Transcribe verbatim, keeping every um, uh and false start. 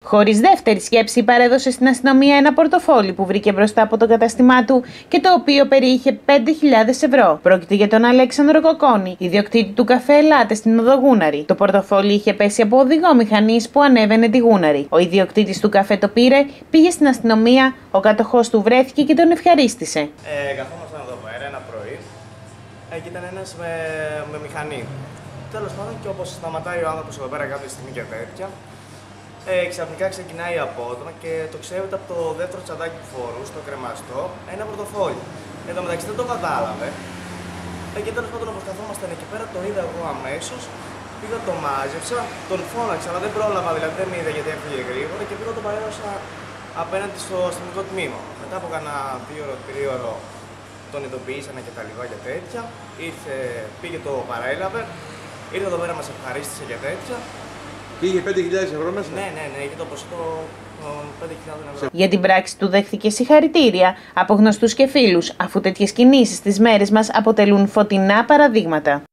Χωρίς δεύτερη σκέψη, παρέδωσε στην αστυνομία ένα πορτοφόλι που βρήκε μπροστά από το κατάστημά του και το οποίο περιείχε πέντε χιλιάδες ευρώ. Πρόκειται για τον Αλέξανδρο Κοκόνη, ιδιοκτήτη του καφέ Ελάτε στην οδό Γούναρη. Το πορτοφόλι είχε πέσει από οδηγό μηχανής που ανέβαινε τη Γούναρη. Ο ιδιοκτήτης του καφέ το πήρε, πήγε στην αστυνομία, ο κατοχός του βρέθηκε και τον ευχαρίστησε. Ε, καθόμασταν εδώ πέρα ένα πρωί ε, και ήταν ένας με, με μηχανή. Τέλος πάντων, και όπως σταματάει ο άνθρωπος εδώ πέρα κάποια στιγμή και τέτοια, ε, ξαφνικά ξεκινάει απότομα και το ξέρετε από το δεύτερο τσαντάκι που φορούσε, το κρεμαστό, ένα πορτοφόλι. Εν τω μεταξύ δεν το κατάλαβε. Ε, και τέλος πάντων, όπως καθόμασταν εκεί πέρα, το είδα εγώ αμέσως. Πήγα, το μάζεψα, τον φώναξα, αλλά δεν πρόλαβα, δηλαδή δεν με είδα γιατί έφυγε γρήγορα και πήγα, το παρέδωσα απέναντι στο αστυνομικό τμήμα. Μετά από κάνα δύο ώρο, τρία ώρο, τον ειδοποιήσανε και τα λοιπά και τέτοια. Ήρθε, πήγε, το παρέλαβε, ήρθε εδώ πέρα, μας ευχαρίστησε και τέτοια. Πήγε πέντε χιλιάδες ευρώ μέσα. Ναι, ναι, ναι, είχε το ποσό πέντε χιλιάδες ευρώ. Για την πράξη του δέχθηκε συγχαρητήρια από γνωστούς και φίλους, αφού τέτοιες κινήσεις στις μέρες μας αποτελούν φωτεινά παραδείγματα.